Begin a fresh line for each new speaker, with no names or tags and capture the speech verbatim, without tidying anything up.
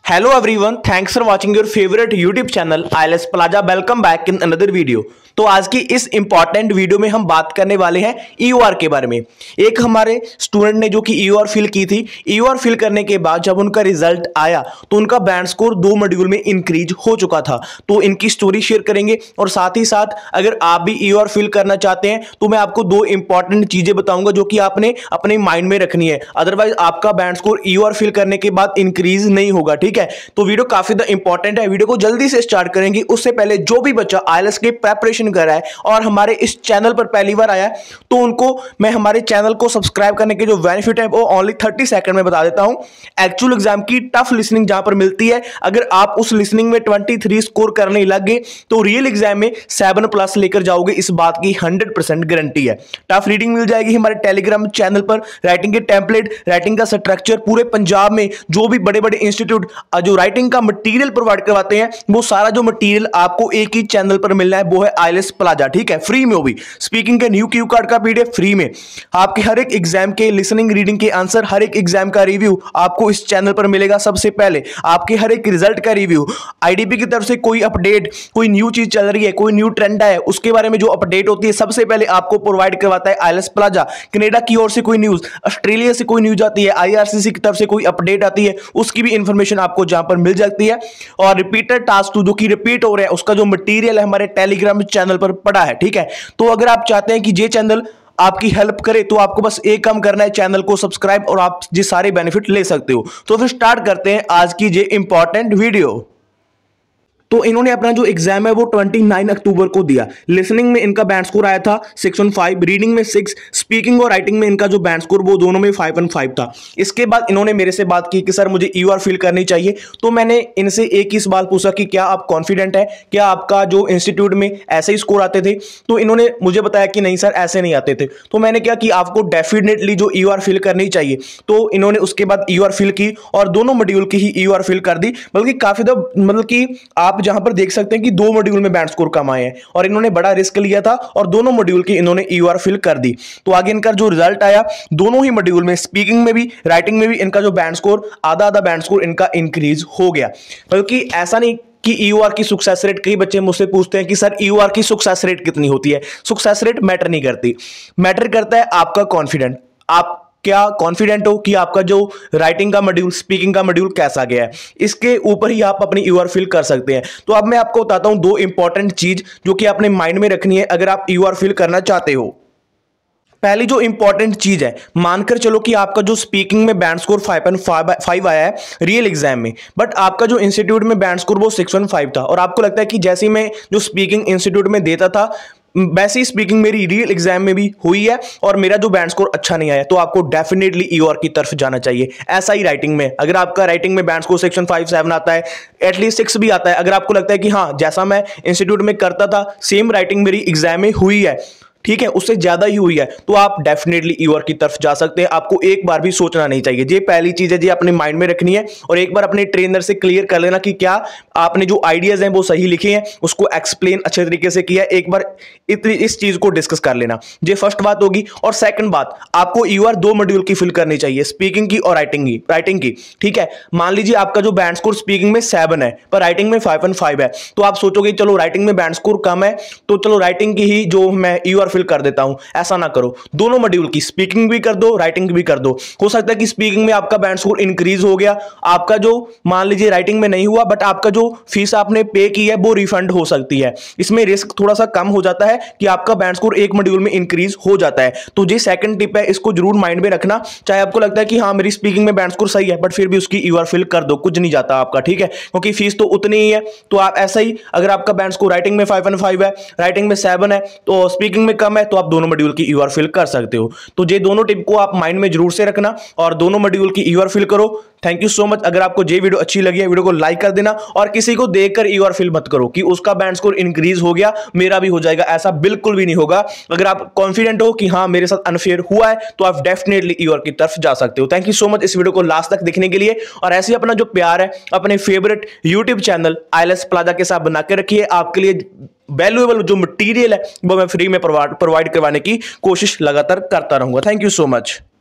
Hello everyone, thanks for watching your favorite YouTube channel I L S Plaza. Welcome back in another video. तो आज की इस important video में हम बात करने वाले हैं ई यू आर के बारे में। एक हमारे स्टूडेंट ने जो कि ई यू आर फिल की थी, ई यू आर फिल करने के बाद जब उनका रिजल्ट आया तो उनका बैंड स्कोर दो मॉड्यूल में इंक्रीज हो चुका था। तो इनकी स्टोरी शेयर करेंगे और साथ ही साथ अगर आप भी ई यू आर फिल करना चाहते हैं तो मैं आपको दो इंपॉर्टेंट चीजें बताऊंगा जो कि आपने अपने माइंड में रखनी है, अदरवाइज आपका band score E U R fill करने के बाद इंक्रीज नहीं होगा। ठीक है, तो वीडियो काफी इंपॉर्टेंट है, वीडियो को जल्दी से स्टार्ट करेंगे। उससे पहले जो भी बच्चा आई एल एस की प्रेपरेशन कर रहा है और हमारे इस चैनल पर पहली बार आया है तो उनको मैं हमारे चैनल को सब्सक्राइब करने के जो बेनिफिट है वो ओनली थर्टी सेकंड में बता देता हूं। एक्चुअल एग्जाम की टफ लिसनिंग जहां पर मिलती है, अगर आप उस लिसनिंग में तेईस स्कोर करने लग गए तो रियल एग्जाम में सेवन प्लस लेकर जाओगे, इस बात की हंड्रेड परसेंट गारंटी है। टफ रीडिंग मिल जाएगी हमारे टेलीग्राम चैनल पर, राइटिंग के टेम्पलेट, राइटिंग का स्ट्रक्चर, पूरे पंजाब में जो भी बड़े बड़े इंस्टीट्यूट जो राइटिंग का मटेरियल प्रोवाइड करवाते हैं वो सारा जो मटेरियल आपको एक ही चैनल पर मिलना है, वो है आई एल एस प्लाजा। ठीक है, फ्री में, वो भी स्पीकिंग के न्यू क्यू कार्ड का पीडीएफ फ्री में, आपके हर एक एग्जाम के लिसनिंग रीडिंग के आंसर, हर एक एग्जाम का रिव्यू आपको इस चैनल पर मिलेगा। सबसे पहले आपके हर एक रिजल्ट का रिव्यू, आईडीपी की तरफ से कोई अपडेट, कोई न्यू चीज चल रही है, कोई न्यू ट्रेंड है, उसके बारे में जो अपडेट होती है सबसे पहले आपको प्रोवाइड करवाता है IELTS plaza. Canada की ओर से कोई न्यूज, ऑस्ट्रेलिया से कोई न्यूज आती है, आई आर सी सी की तरफ से कोई अपडेट आती है, उसकी भी इंफॉर्मेशन आपको जहां पर मिल जाती है। और रिपीटेड टास्क टू जो कि रिपीट हो रहे हैं उसका जो मटेरियल है हमारे टेलीग्राम चैनल पर पड़ा है। ठीक है, तो अगर आप चाहते हैं कि ये चैनल आपकी हेल्प करे तो आपको बस एक काम करना है, चैनल को सब्सक्राइब और आप ये सारे बेनिफिट ले सकते हो। तो फिर स्टार्ट करते हैं आज की ये इंपॉर्टेंट वीडियो। तो इन्होंने अपना जो एग्जाम है वो उनतीस अक्टूबर को दिया। लिसनिंग में इनका बैंड स्कोर आया था सिक्स वन फाइव, रीडिंग में सिक्स, स्पीकिंग और राइटिंग में इनका जो बैंड स्कोर वो दोनों में फाइव वन फाइव था। इसके बाद इन्होंने मेरे से बात की कि सर मुझे ई यू आर फिल करनी चाहिए। तो मैंने इनसे एक ही सवाल पूछा कि क्या आप कॉन्फिडेंट है, क्या आपका जो इंस्टीट्यूट में ऐसे ही स्कोर आते थे? तो इन्होंने मुझे बताया कि नहीं सर ऐसे नहीं आते थे। तो मैंने क्या कि आपको डेफिनेटली जो ई यू आर फिल करनी चाहिए। तो इन्होंने उसके बाद ई यू आर फिल की और दोनों मॉड्यूल की ही ई यू आर फिल कर दी। बल्कि काफी मतलब कि आप जहां पर देख सकते हैं कि दो मॉड्यूल में बैंड स्कोर कम आए हैं और इन्होंने बड़ा रिस्क लिया था और दोनों मॉड्यूल की इन्होंने ई यू आर फिल कर दी। तो आगे इनका जो रिजल्ट आया दोनों ही मॉड्यूल में, स्पीकिंग में भी राइटिंग में भी, इनका जो बैंड स्कोर आधा आधा बैंड स्कोर इनका इंक्रीज हो गया। बल्कि ऐसा नहीं कि ई यू आर की सक्सेस रेट, कई बच्चे मुझसे पूछते हैं कि सर ई यू आर की सक्सेस रेट कितनी होती है? सक्सेस रेट मैटर नहीं करती, मैटर करता है आपका कॉन्फिडेंट। आप क्या कॉन्फिडेंट हो कि आपका जो राइटिंग का मॉड्यूल, स्पीकिंग का मॉड्यूल कैसा गया है, इसके ऊपर ही आप अपनी ई यू आर फिल कर सकते हैं। तो अब मैं आपको बताता हूं दो इंपॉर्टेंट चीज जो कि अपने माइंड में रखनी है अगर आप ई यू आर फिल करना चाहते हो। पहली जो इंपॉर्टेंट चीज है, मानकर चलो कि आपका जो स्पीकिंग में band score five point five आया है रियल एग्जाम में, बट आपका जो इंस्टीट्यूट में बैंड स्कोर वो सिक्स वन फाइव था और आपको लगता है कि जैसे मैं जो स्पीकिंग इंस्टीट्यूट में देता था वैसे ही स्पीकिंग मेरी रियल एग्जाम में भी हुई है और मेरा जो बैंड स्कोर अच्छा नहीं आया, तो आपको डेफिनेटली ई यू आर की तरफ जाना चाहिए। ऐसा ही राइटिंग में, अगर आपका राइटिंग में band score section five seven आता है, एटलीस्ट सिक्स भी आता है, अगर आपको लगता है कि हाँ जैसा मैं इंस्टीट्यूट में करता था सेम राइटिंग मेरी एग्जाम में हुई है, ठीक है, उससे ज्यादा ही हुई है, तो आप डेफिनेटली ई यू आर की तरफ जा सकते हैं। आपको एक बार भी सोचना नहीं चाहिए। ये पहली चीज है, ये अपने माइंड में रखनी है और एक बार अपने ट्रेनर से क्लियर कर लेना कि क्या आपने जो आइडियाज हैं वो सही लिखे हैं, उसको एक्सप्लेन अच्छे तरीके से किया है। एक बार इतनी इस चीज को डिस्कस कर लेना, ये फर्स्ट बात होगी। और सेकंड बात, आपको ई यू आर दो मॉड्यूल की फिल करनी चाहिए, स्पीकिंग की और राइटिंग की राइटिंग की ठीक है, मान लीजिए आपका जो बैंड स्कोर स्पीकिंग में सेवन है पर राइटिंग में फाइव वन फाइव है, तो आप सोचोगे चलो राइटिंग में बैंड स्कोर कम है तो चलो राइटिंग की ही जो मैं ई यू आर फिल कर देता हूं। ऐसा ना करो, दोनों मॉड्यूल की स्पीकिंग भी कर दो, राइटिंग भी कर दो। हो सकता है कि स्पीकिंग में आपका बैंड स्कोर इंक्रीज हो गया, आपका जो मान लीजिए राइटिंग में नहीं हुआ बट आपका जो फीस आपने पे की है वो रिफंड हो सकती है। इसमें रिस्क थोड़ा सा कम हो जाता है कि आपका बैंड स्कोर एक मॉड्यूल में इंक्रीज हो जाता है। तो ये सेकंड टिप है, इसको जरूर माइंड में रखना। चाहे आपको लगता है कि हाँ मेरी स्पीकिंग में बैंड स्कोर सही है बट फिर भी उसकी ई यू आर फिल कर दो, कुछ नहीं जाता आपका। ठीक है, क्योंकि फीस तो उतनी ही है। तो आप ऐसा ही, अगर आपका बैंड स्कोर राइटिंग में फाइव वन फाइव है, राइटिंग में सेवन है तो स्पीकिंग में कम है, तो आप दोनों मॉड्यूल की ई यू आर फिल कर सकते हो। तो ये दोनों टिप को आप माइंड में जरूर से रखना और दोनों मॉड्यूल की ई यू आर फिल करो। Thank you so much. अगर आपको ये वीडियो अच्छी लगी है वीडियो को लाइक कर देना और किसी को देखकर ई यू आर फिल मत करो कि उसका बैंड स्कोर इंक्रीज हो गया मेरा भी हो जाएगा, ऐसा बिल्कुल भी नहीं होगा। अगर आप कॉन्फिडेंट हो कि हाँ मेरे साथ अनफेयर हुआ है तो आप डेफिनेटली ई यू आर की तरफ जा सकते हो। थैंक यू सो मच इस वीडियो को लास्ट तक देखने के लिए और ऐसे ही अपना जो प्यार है अपने favourite YouTube channel IELTS plaza के साथ बना के रखिए। आपके लिए वैल्यूएबल जो मटेरियल है वो मैं फ्री में प्रोवाइड करवाने की कोशिश लगातार करता रहूंगा। Thank you so much.